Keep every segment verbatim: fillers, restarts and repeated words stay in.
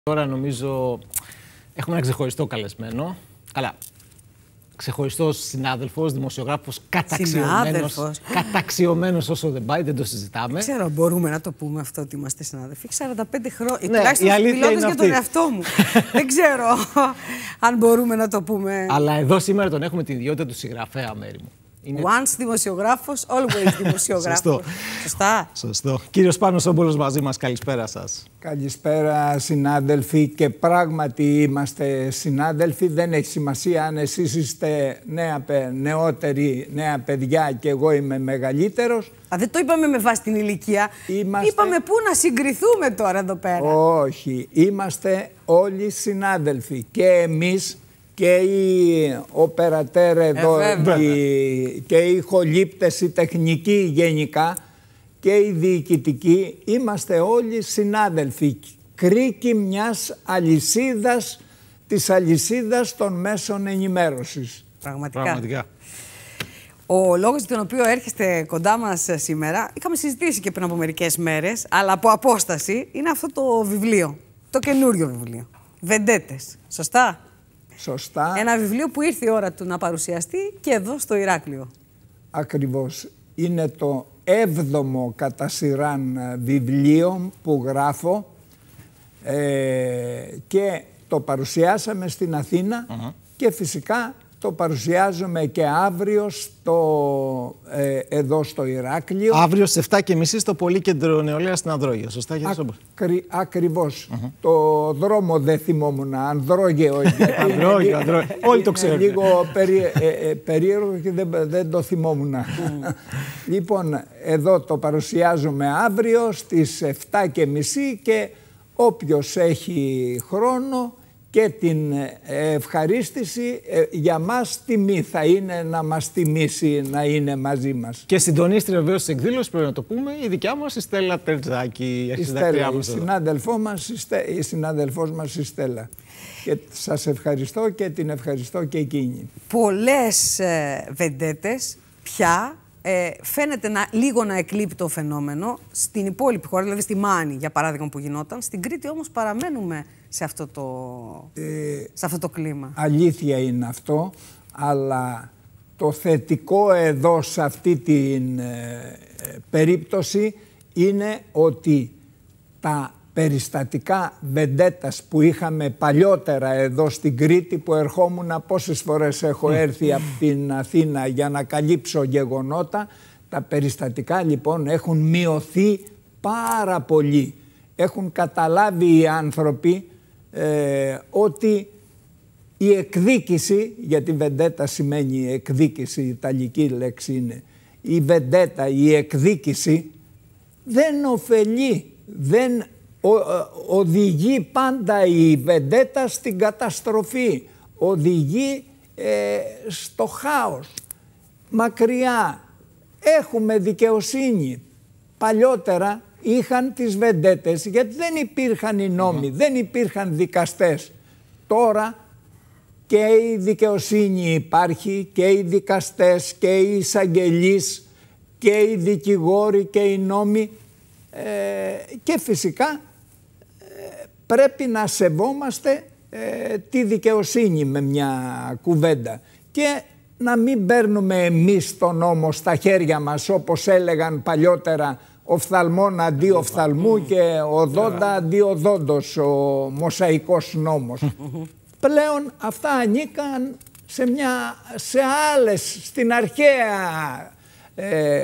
Τώρα νομίζω έχουμε ένα ξεχωριστό καλεσμένο. Καλά. Ξεχωριστός συνάδελφος, δημοσιογράφος, καταξιωμένος. Καταξιωμένος όσο δεν πάει, δεν το συζητάμε. Δεν ξέρω, μπορούμε να το πούμε αυτό ότι είμαστε συνάδελφοι. σαράντα πέντε χρόνια. Ναι, τουλάχιστον μιλώντας για τον εαυτό μου. Δεν ξέρω αν μπορούμε να το πούμε. Αλλά εδώ σήμερα τον έχουμε την ιδιότητα του συγγραφέα, Μέρη μου. Είναι... Once δημοσιογράφος, always δημοσιογράφος. Σωστό. Σωστά. Σωστό. Κύριος Πάνος Όμπολος μαζί μας, καλησπέρα σας. Καλησπέρα συνάδελφοι, και πράγματι είμαστε συνάδελφοι. Δεν έχει σημασία αν εσείς είστε νέα, νεότεροι, νέα παιδιά και εγώ είμαι μεγαλύτερος. Α, δεν το είπαμε με βάση την ηλικία. Είμαστε... Είπαμε πού να συγκριθούμε τώρα εδώ πέρα. Όχι, είμαστε όλοι συνάδελφοι και εμείς και οι οπερατέρ εδώ, ε, οι, και οι ηχολήπτες, οι τεχνικοί γενικά και οι διοικητικοί, είμαστε όλοι συνάδελφοι, κρίκοι μιας αλυσίδας, της αλυσίδας των μέσων ενημέρωσης. Πραγματικά. Πραγματικά. Ο λόγος για τον οποίο έρχεστε κοντά μας σήμερα, είχαμε συζητήσει και πριν από μερικές μέρες, αλλά από απόσταση, είναι αυτό το βιβλίο, το καινούριο βιβλίο. Βεντέτες. Σωστά? Σωστά. Ένα βιβλίο που ήρθε η ώρα του να παρουσιαστεί και εδώ στο Ηράκλειο. Ακριβώς. Είναι το έβδομο κατά σειράν βιβλίο που γράφω ε, και το παρουσιάσαμε στην Αθήνα uh-huh. και φυσικά το παρουσιάζουμε και αύριο στο, ε, εδώ στο Ηράκλειο. Αύριο στις εφτά και μισή στο Πολύκεντρο Νεολαίας στην Ανδρόγειο. Σωστά, κύριε Σόμπολ? Ακρι, ακριβώς. Uh-huh. Το δρόμο δεν θυμόμουν. Ανδρόγειο. Ανδρόγειο, Ανδρόγειο. Όλοι το ξέρουν. Λίγο περί, ε, ε, περίεργο και δεν, δεν το θυμόμουν. Mm. Λοιπόν, εδώ το παρουσιάζουμε αύριο στις εφτά και μισή και όποιος έχει χρόνο και την ευχαρίστηση, για μας τιμή θα είναι να μας τιμήσει να είναι μαζί μας. Και συντονίστρια βεβαίως της εκδήλωσης, πρέπει να το πούμε, η δικιά μας η Στέλλα Τερτζάκη, η αρχισυντακτριά μας. Η συνάδελφό μας, η συνάδελφός μας η Στέλλα. Και σας ευχαριστώ και την ευχαριστώ και εκείνη. Πολλές ε, βεντέτες πια ε, φαίνεται να, λίγο να εκλείπει το φαινόμενο στην υπόλοιπη χώρα, δηλαδή στη Μάνη για παράδειγμα που γινόταν. Στην Κρήτη όμως παραμένουμε σε αυτό το, ε, σε αυτό το κλίμα. Αλήθεια είναι αυτό, αλλά το θετικό εδώ σε αυτή την ε, περίπτωση είναι ότι τα περιστατικά βεντέτας που είχαμε παλιότερα εδώ στην Κρήτη, που ερχόμουν, πόσες φορές έχω έρθει από την Αθήνα για να καλύψω γεγονότα, τα περιστατικά λοιπόν έχουν μειωθεί πάρα πολύ. Έχουν καταλάβει οι άνθρωποι ε, ότι η εκδίκηση, γιατί βεντέτα σημαίνει εκδίκηση, η ιταλική λέξη είναι, η βεντέτα, η εκδίκηση δεν ωφελεί, δεν ο, οδηγεί πάντα η βεντέτα στην καταστροφή, οδηγεί ε, στο χάος. Μακριά, έχουμε δικαιοσύνη. Παλιότερα είχαν τις βεντέτες γιατί δεν υπήρχαν οι νόμοι, mm-hmm. δεν υπήρχαν δικαστές. Τώρα και η δικαιοσύνη υπάρχει και οι δικαστές και οι εισαγγελείς και οι δικηγόροι και οι νόμοι ε, και φυσικά ε, πρέπει να σεβόμαστε ε, τη δικαιοσύνη με μια κουβέντα και να μην παίρνουμε εμείς τον νόμο στα χέρια μας όπως έλεγαν παλιότερα, οφθαλμόν αντί οφθαλμού και οδόντα αντί οδόντος, ο μοσαϊκός νόμος. Πλέον αυτά ανήκαν σε, μια, σε άλλες, στην αρχαία ε,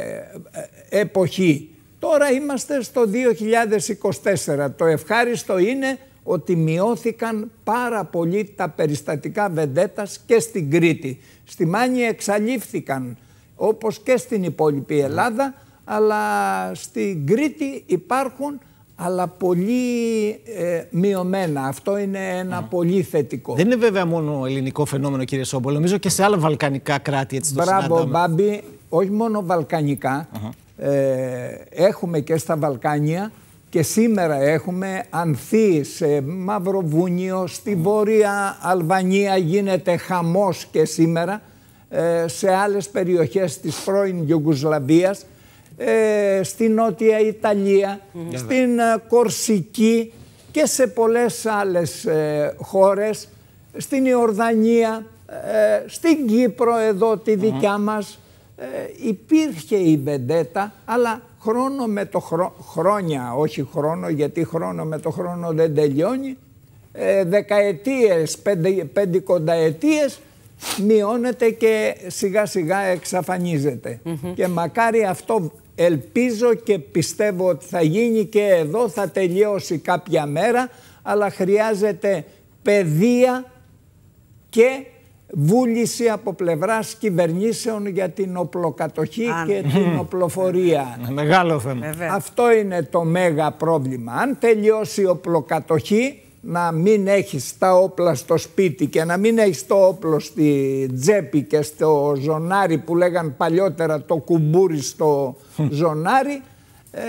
εποχή. Τώρα είμαστε στο δύο χιλιάδες είκοσι τέσσερα. Το ευχάριστο είναι ότι μειώθηκαν πάρα πολύ τα περιστατικά βεντέτας και στην Κρήτη. Στη Μάνη εξαλείφθηκαν όπως και στην υπόλοιπη Ελλάδα, αλλά στην Κρήτη υπάρχουν, αλλά πολύ ε, μειωμένα. Αυτό είναι ένα mm. πολύ θετικό. Δεν είναι βέβαια μόνο ελληνικό φαινόμενο, κύριε Σόμπολο, νομίζω και σε άλλα βαλκανικά κράτη έτσι το Μπράβο, συναντάμε. Μπάμπη, όχι μόνο βαλκανικά, uh-huh. ε, έχουμε και στα Βαλκάνια και σήμερα έχουμε ανθεί σε Μαυροβούνιο, στη mm. Βόρεια Αλβανία γίνεται χαμός και σήμερα, ε, σε άλλες περιοχές της πρώην Ιουγκοσλαβίας, ε, στη Νότια Ιταλία, mm. στην uh, Κορσική και σε πολλές άλλες ε, χώρες, στην Ιορδανία, ε, στην Κύπρο εδώ τη δικιά mm-hmm. μας, ε, υπήρχε η βεντέτα, αλλά χρόνο με το χρό... χρόνια, όχι χρόνο, γιατί χρόνο με το χρόνο δεν τελειώνει, ε, δεκαετίες, πέντε, πεντηκονταετίες, μειώνεται και σιγά σιγά εξαφανίζεται. Mm-hmm. Και μακάρι αυτό ελπίζω και πιστεύω ότι θα γίνει και εδώ, θα τελειώσει κάποια μέρα, αλλά χρειάζεται παιδεία και βούληση από πλευράς κυβερνήσεων για την οπλοκατοχή Αν. και την οπλοφορία. Μεγάλο θέμα. Αυτό είναι το μέγα πρόβλημα. Αν τελειώσει η οπλοκατοχή, να μην έχεις τα όπλα στο σπίτι και να μην έχεις το όπλο στη τσέπη και στο ζωνάρι που λέγαν παλιότερα το κουμπούρι στο ζωνάρι, ε,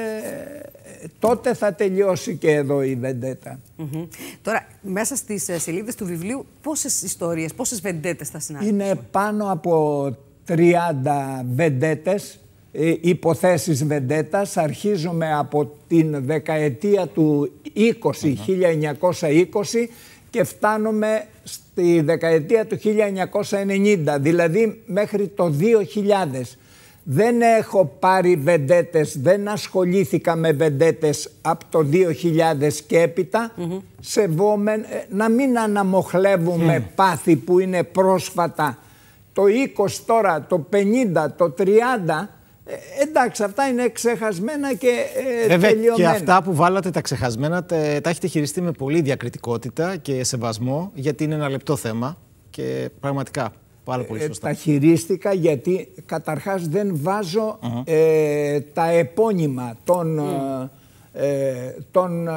τότε θα τελειώσει και εδώ η βεντέτα. Mm-hmm. Τώρα, μέσα στις σελίδες του βιβλίου, πόσες ιστορίες, πόσες βεντέτες θα συναντήσουμε? Είναι πάνω από τριάντα βεντέτες, υποθέσεις βεντέτας. Αρχίζουμε από την δεκαετία του είκοσι, mm-hmm. χίλια εννιακόσια είκοσι, και φτάνουμε στη δεκαετία του χίλια εννιακόσια ενενήντα, δηλαδή μέχρι το δύο χιλιάδες. Δεν έχω πάρει βεντέτες, δεν ασχολήθηκα με βεντέτες από το δύο χιλιάδες και έπειτα, mm-hmm. σεβόμεν, να μην αναμοχλεύουμε mm. πάθη που είναι πρόσφατα. Το είκοσι τώρα, το πενήντα, το τριάντα, ε, εντάξει, αυτά είναι ξεχασμένα και ε, Βέβαια, τελειωμένα. Και αυτά που βάλατε τα ξεχασμένα τα, τα έχετε χειριστεί με πολύ διακριτικότητα και σεβασμό, γιατί είναι ένα λεπτό θέμα και πραγματικά πάρα πολύ σωστά. Ε, τα χειρίστηκα γιατί καταρχάς δεν βάζω uh-huh. ε, τα επώνυμα των, uh-huh. ε, των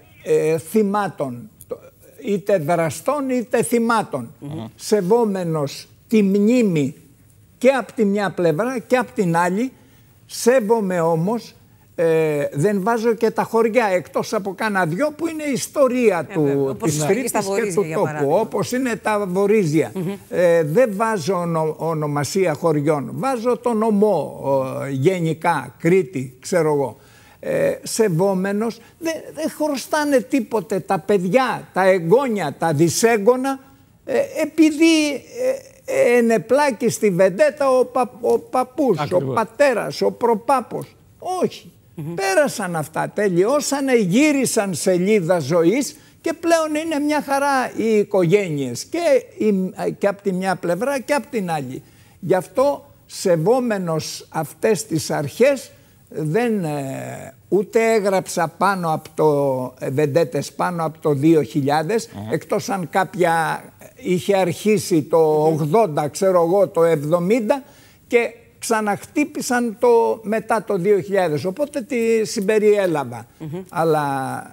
ε, θυμάτων, είτε δραστών είτε θυμάτων, uh-huh. σεβόμενος τη μνήμη και από τη μια πλευρά και από την άλλη. Σέβομαι όμως, ε, δεν βάζω και τα χωριά, εκτός από κάνα δυο που είναι η ιστορία ε, του, βέβαια, της Κρήτης και του τόπου, όπως είναι τα Βορίζια. Mm-hmm. Ε, δεν βάζω ονο, ονομασία χωριών, βάζω το νομό ε, γενικά, Κρήτη, ξέρω εγώ. Ε, σεβόμενος, δεν δε χρωστάνε τίποτε τα παιδιά, τα εγγόνια, τα δυσέγγωνα, ε, επειδή... Ε, ενεπλάκη στη βεντέτα ο, πα, ο παππούς, Ακριβώς. ο πατέρας, ο προπάπος. Όχι. Mm-hmm. Πέρασαν αυτά, τελειώσανε, γύρισαν σελίδα ζωής και πλέον είναι μια χαρά οι οικογένειες και, η, και από τη μια πλευρά και από την άλλη. Γι' αυτό, σεβόμενος αυτές τις αρχές, δεν, ε, ούτε έγραψα πάνω από το ε, βεντέτες πάνω από το δύο χιλιάδες, mm-hmm. εκτός αν κάποια είχε αρχίσει το ογδόντα, ξέρω εγώ, το εβδομήντα και ξαναχτύπησαν το, μετά το δύο χιλιάδες, οπότε τη συμπεριέλαβα. Mm-hmm. Αλλά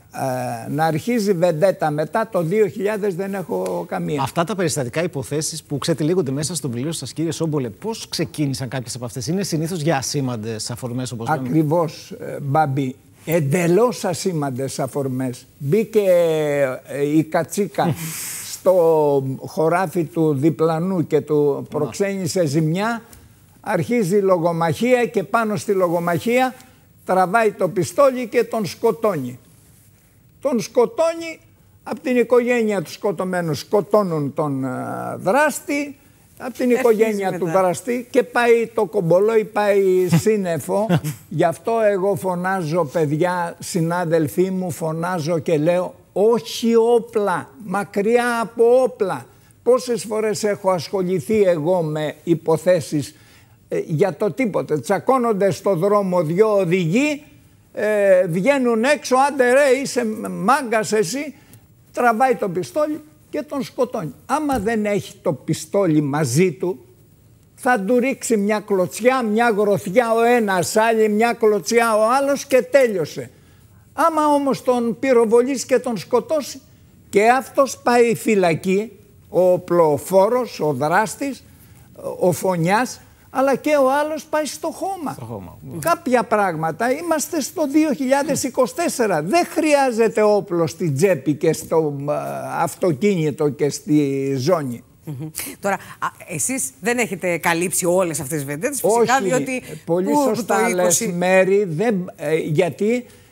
ε, να αρχίζει βεντέτα μετά το δύο χιλιάδες δεν έχω καμία. Αυτά τα περιστατικά υποθέσεις που ξετυλίγονται μέσα στο βιβλίο σας, κύριε Σόμπολε, πώς ξεκίνησαν κάποιες από αυτές? Είναι συνήθως για ασήμαντες αφορμές, όπως λέμε? Ακριβώς, ε, Μπάμπη. Εντελώς ασήμαντες αφορμές. Μπήκε ε, η κατσίκα στο χωράφι του διπλανού και του προξένησε ζημιά, αρχίζει η λογομαχία και πάνω στη λογομαχία τραβάει το πιστόλι και τον σκοτώνει. Τον σκοτώνει, από την οικογένεια του σκοτωμένου σκοτώνουν τον uh, δράστη, από την οικογένεια μετά. του δραστή και πάει το κομπολόι, πάει σύννεφο. Γι' αυτό εγώ φωνάζω, παιδιά, συνάδελφοί μου, φωνάζω και λέω όχι όπλα, μακριά από όπλα. Πόσες φορές έχω ασχοληθεί εγώ με υποθέσεις ε, για το τίποτε. Τσακώνονται στο δρόμο δυο οδηγοί, ε, βγαίνουν έξω, άντε ρε είσαι μάγκας εσύ, τραβάει το πιστόλι και τον σκοτώνει. Άμα δεν έχει το πιστόλι μαζί του, θα του ρίξει μια κλωτσιά, μια γροθιά ο ένας, άλλη μια κλωτσιά ο άλλος και τέλειωσε. Άμα όμως τον πυροβολήσει και τον σκοτώσει, και αυτός πάει φυλακή, ο οπλοφόρος, ο δράστης, ο φωνιάς, αλλά και ο άλλος πάει στο χώμα. Στο χώμα. Κάποια πράγματα, είμαστε στο δύο χιλιάδες είκοσι τέσσερα. Δεν χρειάζεται όπλο στη τσέπη και στο uh, αυτοκίνητο και στη ζώνη. Mm-hmm. Τώρα, α, εσείς δεν έχετε καλύψει όλες αυτές τις βεντέτες, φυσικά, όχι, διότι... πολύ σωστά λες, Μέρη, δεν, ε, γιατί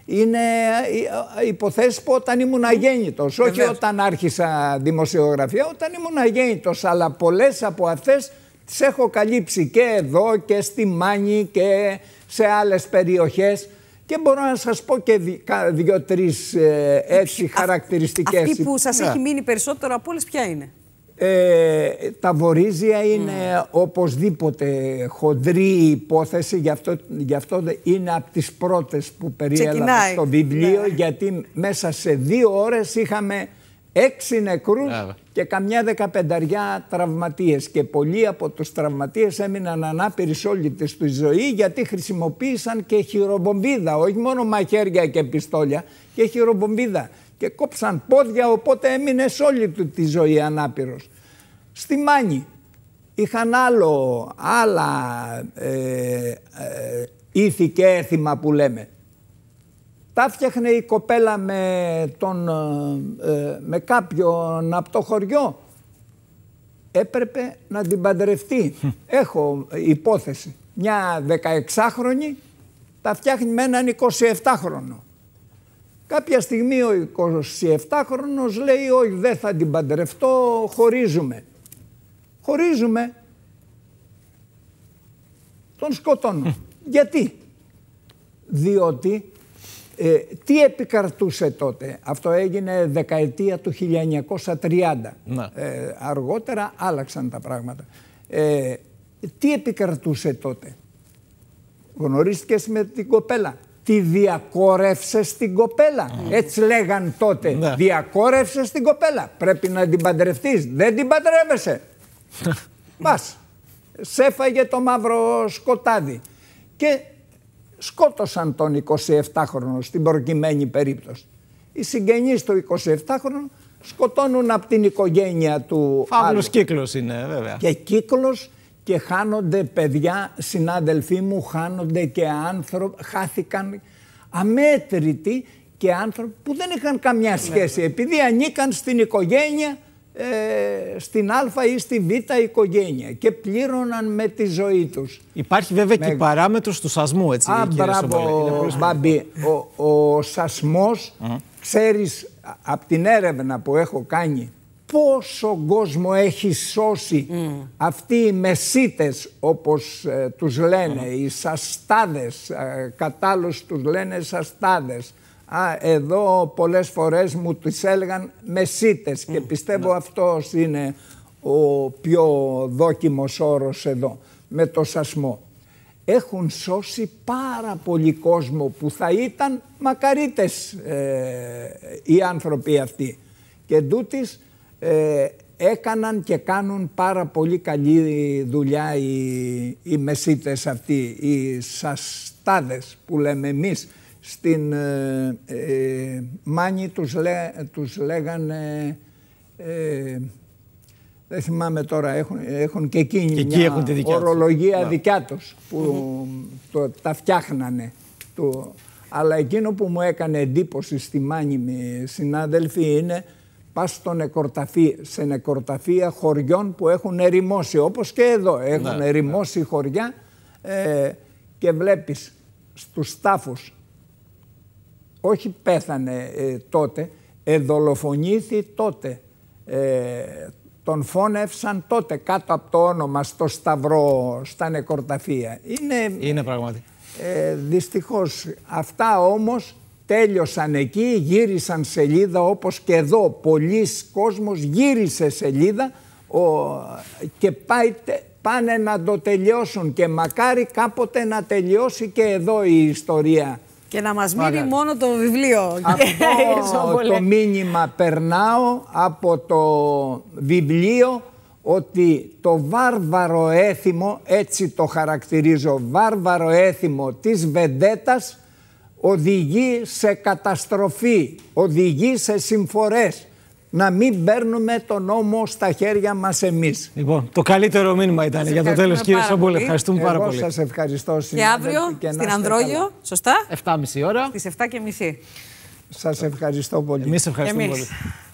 είναι υποθέσεις που όταν ήμουν αγέννητος, όχι όταν άρχισα δημοσιογραφία, όταν ήμουν αγέννητος, αλλά πολλές από αυτές τις έχω καλύψει και εδώ και στη Μάνη και σε άλλες περιοχές. Και μπορώ να σας πω και δύο-τρεις ε, έτσι Α, χαρακτηριστικές. Αυτή που σας yeah. έχει μείνει περισσότερο από όλες ποια είναι? Ε, τα βορίζια είναι mm. οπωσδήποτε χοντρή υπόθεση, γι' αυτό, γι' αυτό είναι από τις πρώτες που περιέλαβα στο βιβλίο, yeah. γιατί μέσα σε δύο ώρες είχαμε έξι νεκρούς yeah. και καμιά δεκαπενταριά τραυματίες, και πολλοί από τους τραυματίες έμειναν ανάπηροι σε όλη της τη ζωή, γιατί χρησιμοποίησαν και χειροβομβίδα, όχι μόνο μαχαίρια και πιστόλια, και χειροβομβίδα, και κόψαν πόδια, οπότε έμεινε σε όλη του τη ζωή ανάπηρος. Στη Μάνη είχαν άλλο, άλλα ε, ε, ήθη και έθιμα που λέμε. Τα φτιάχνε η κοπέλα με, τον, ε, με κάποιον από το χωριό. Έπρεπε να την παντρευτεί. Έχω υπόθεση. Μια δεκαεξάχρονη τα φτιάχνει με έναν εικοσιεφτάχρονο. Κάποια στιγμή ο εικοσιεφτάχρονος λέει όχι, δεν θα την παντρευτώ, χωρίζουμε. Χωρίζουμε. Τον σκοτώνω. Γιατί? Διότι ε, τι επικρατούσε τότε? Αυτό έγινε δεκαετία του χίλια εννιακόσια τριάντα. Ε, αργότερα άλλαξαν τα πράγματα. Ε, τι επικρατούσε τότε? Γνωρίστηκες με την κοπέλα. Τη διακόρευσες την κοπέλα. Mm. Έτσι λέγαν τότε. Ναι. Διακόρευσες την κοπέλα. Πρέπει να την παντρευτείς. Δεν την παντρεύεσαι. Πας. Σέφαγε το μαύρο σκοτάδι. Και σκότωσαν τον εικοσιεφτάχρονο στην προκειμένη περίπτωση. Οι συγγενείς του εικοσιεφτάχρονου σκοτώνουν από την οικογένεια του. Φαύλος κύκλος είναι, βέβαια. Και κύκλος, και χάνονται παιδιά, συνάδελφοί μου, χάνονται και άνθρωποι, χάθηκαν αμέτρητοι και άνθρωποι που δεν είχαν καμιά σχέση, ναι. επειδή ανήκαν στην οικογένεια, ε, στην Α ή στη Β οικογένεια, και πλήρωναν με τη ζωή τους. Υπάρχει βέβαια με... και η παράμετρος του σασμού, έτσι. Α, μπράβο, Μπάμπη. Ο, ο σασμός, mm-hmm. ξέρεις από την έρευνα που έχω κάνει, πόσο κόσμο έχει σώσει mm. αυτοί οι μεσίτες, όπως ε, τους λένε, mm. οι σαστάδες, ε, κατάλληλους τους λένε σαστάδες. Α, εδώ πολλές φορές μου τους έλεγαν μεσίτες mm. και πιστεύω mm. αυτός είναι ο πιο δόκιμος όρος εδώ, με το σασμό. Έχουν σώσει πάρα πολύ κόσμο που θα ήταν μακαρίτες ε, οι άνθρωποι αυτοί. Και ντούτοις Ε, έκαναν και κάνουν πάρα πολύ καλή δουλειά οι, οι μεσίτες αυτοί, οι σαστάδες που λέμε εμείς. Στην ε, ε, Μάνη τους, λέ, τους λέγανε, ε, δεν θυμάμαι τώρα, έχουν, έχουν και εκείνοι και μια έχουν τη ορολογία yeah. δικιά τους που mm-hmm. το, τα φτιάχνανε. Το, αλλά εκείνο που μου έκανε εντύπωση στη Μάνη με συνάδελφοι είναι πας στο νεκροταφείο, σε νεκροταφεία χωριών που έχουν ερημώσει, όπως και εδώ έχουν ναι, ερημώσει ναι. χωριά, ε, και βλέπεις στους τάφους, όχι πέθανε ε, τότε, εδολοφονήθη τότε, ε, τον φώνευσαν τότε κάτω από το όνομα στο σταυρό στα νεκροταφεία. Είναι, Είναι πράγματι. Ε, δυστυχώς αυτά όμως τέλειωσαν εκεί, γύρισαν σελίδα, όπως και εδώ πολλοί κόσμος γύρισε σελίδα ο, και πάει, πάνε να το τελειώσουν, και μακάρι κάποτε να τελειώσει και εδώ η ιστορία. Και να μας μείνει Μάκα. μόνο το βιβλίο. Αυτό το μήνυμα περνάω από το βιβλίο, ότι το βάρβαρο έθιμο, έτσι το χαρακτηρίζω, βάρβαρο έθιμο της βεντέτας οδηγεί σε καταστροφή, οδηγεί σε συμφορές. Να μην παίρνουμε τον νόμο στα χέρια μας εμείς. Λοιπόν, το καλύτερο μήνυμα ήταν για το τέλος, κύριε Σόμπολε. Ευχαριστούμε πάρα πολύ. Εγώ σας ευχαριστώ. Και αύριο και στην Ανδρόγιο, σωστά, εφτά και μισή ώρα. Στις εφτά και μισή. Σας ευχαριστώ πολύ. Εμείς ευχαριστούμε πολύ.